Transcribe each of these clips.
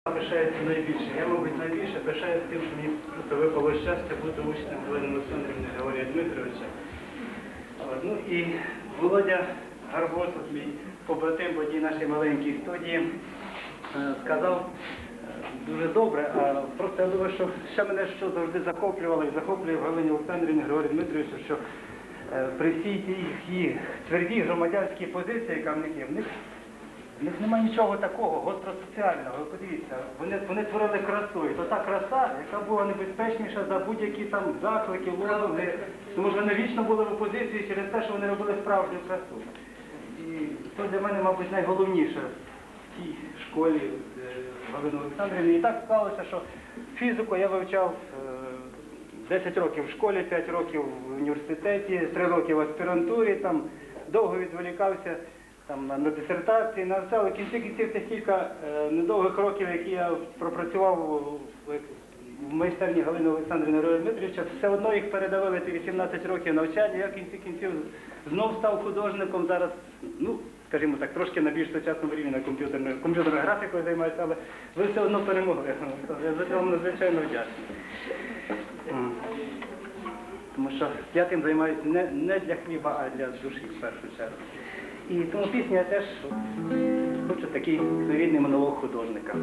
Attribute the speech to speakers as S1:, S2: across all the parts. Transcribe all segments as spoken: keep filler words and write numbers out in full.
S1: Пишається найбільше. Я, мабуть, найбільше пишаюся тим, що мені просто випало щастя бути учнем Галини Олександрівни Григорія Дмитровича. От, ну і Володя Гарбосов, мій побратим в одній нашій маленькій студії, сказав дуже добре, а просто я думаю, що ще мене що завжди захоплювало і захоплює в Галині Олександрівні Григорія Дмитровича, що при всій тій їх твердій громадянській позиції, яка в них є, в них В них немає нічого такого гостросоціального. Ви подивіться, вони, вони творили красу. І то та краса, яка була небезпечніша за будь-які там заклики, лозунги. Тому що вони вічно були в опозиції через те, що вони робили справжню красу. І це для мене, мабуть, найголовніше в тій школі Галини Олександрівни. І так склалося, що фізику я вивчав десять років в школі, п'ять років в університеті, три роки в аспірантурі, там довго відволікався. Там, на дисертації, на все, але в кінці кінців тих кілька е, недовгих років, які я пропрацював в, в майстерні Галини Олександрівни Григорія Дмитровича, все одно їх передавили ті вісімнадцять років навчання, я в кінці кінців знов став художником, зараз, ну, скажімо так, трошки на більш сучасному рівні на комп'ютерною комп'ютерною графікою займаюся, але ви все одно перемогли. Я за це вам надзвичайно вдячний. Тому що я тим займаюся не, не для хліба, а для душі в першу чергу. І тому пісня я теж хочу такий своєрідний монолог художника.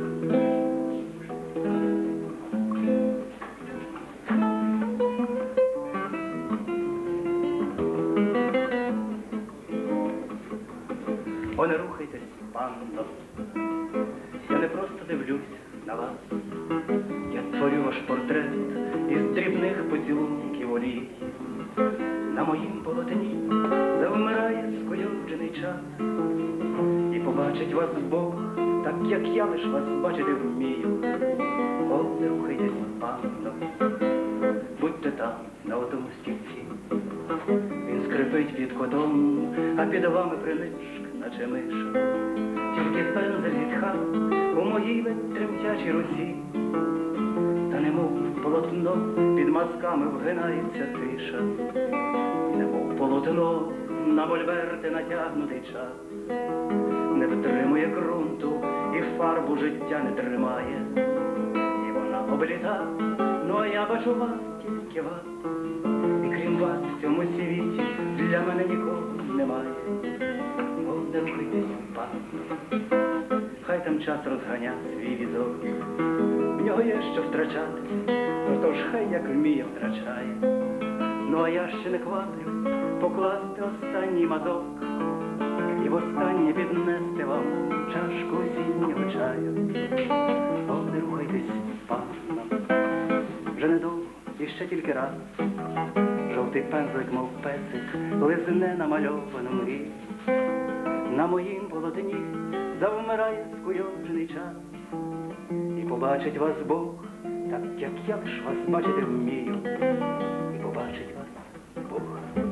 S1: О, не рухайтесь, панно, я не просто дивлюсь на вас, я творю ваш портрет із дрібних поцілунків олій. На моїм полотні завмирає скуйовджений час, і побачить вас Бог, так як я лиш вас бачити вмію. О, не рухайтесь, панно, будьте там, на отому стільці. Він скрипить під котом, а під вами прилишк, наче миша. Тільки пензель зітхав у моїй ледь тремтячій руці, та немов полотно під мазками вгинається тиша. Немов полотно на мольберти натягнутий час, не втримує ґрунту і фарбу життя не тримає. І вона обліта, ну а я бачу вас, тільки вас, і крім вас в цьому світі для мене нікого немає. О, не рухайтесь, панно, хай там час розганя свій візок, в нього є що втрачати, тож хай як вміє втрачає. Ну а я ще не кваплюсь покласти останній мазок і востаннє піднести вам чашку осіннього чаю. О, не рухайтесь, панно, вже недовго, і ще тільки раз жовтий пензлик, мов песик, лизне намальовану мрію. На моїм полотні завмирає скуйовджений час, і побачить вас Бог, так як я лиш вас бачити вмію. І побачить вас Бог.